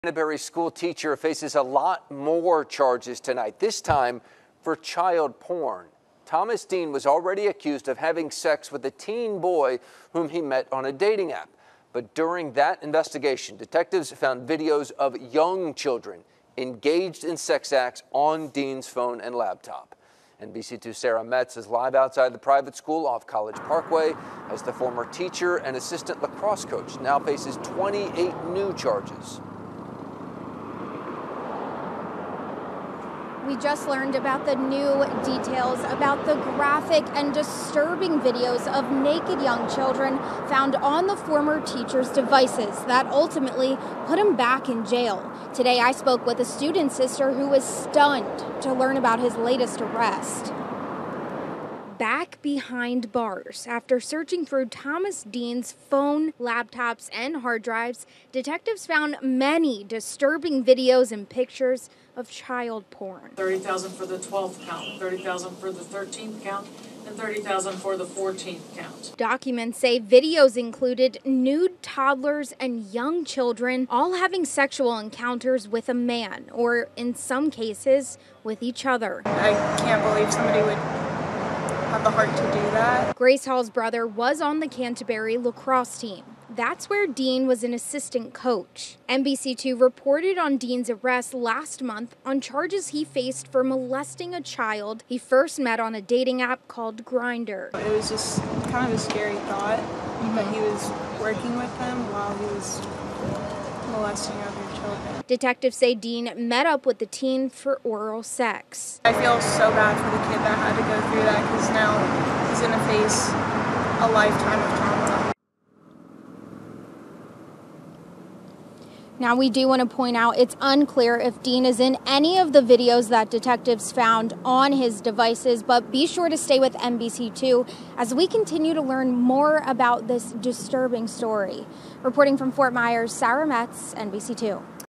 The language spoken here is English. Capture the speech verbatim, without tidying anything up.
Canterbury school teacher faces a lot more charges tonight, this time for child porn. Thomas Dean was already accused of having sex with a teen boy whom he met on a dating app. But during that investigation, detectives found videos of young children engaged in sex acts on Dean's phone and laptop. N B C two Sarah Metz is live outside the private school off College Parkway as the former teacher and assistant lacrosse coach now faces twenty-eight new charges. We just learned about the new details about the graphic and disturbing videos of naked young children found on the former teacher's devices that ultimately put him back in jail. Today, I spoke with a student sister who was stunned to learn about his latest arrest. Back behind bars, after searching through Thomas Dean's phone, laptops, and hard drives, detectives found many disturbing videos and pictures of child porn. thirty thousand dollars for the twelfth count, thirty thousand dollars for the thirteenth count, and thirty thousand dollars for the fourteenth count. Documents say videos included nude toddlers and young children all having sexual encounters with a man, or in some cases, with each other. I can't believe somebody would have the heart to do that. Grace Hall's brother was on the Canterbury lacrosse team. That's where Dean was an assistant coach. N B C two reported on Dean's arrest last month on charges he faced for molesting a child he first met on a dating app called Grindr. It was just kind of a scary thought that he was working with them while he was molesting other children. Detectives say Dean met up with the teen for oral sex. I feel so bad for the kid that had to go through that because now he's going to face a lifetime of trauma. Now, we do want to point out it's unclear if Dean is in any of the videos that detectives found on his devices, but be sure to stay with N B C two as we continue to learn more about this disturbing story. Reporting from Fort Myers, Sarah Metz, N B C two.